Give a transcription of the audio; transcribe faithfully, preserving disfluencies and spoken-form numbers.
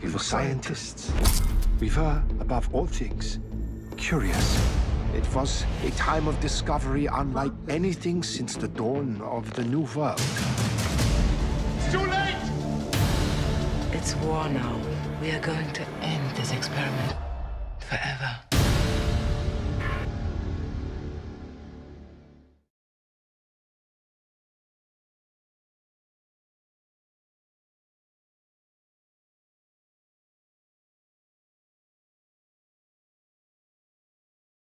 We were scientists. We were, above all things, curious. It was a time of discovery unlike anything since the dawn of the New World. It's too late! It's war now. We are going to end this experiment forever.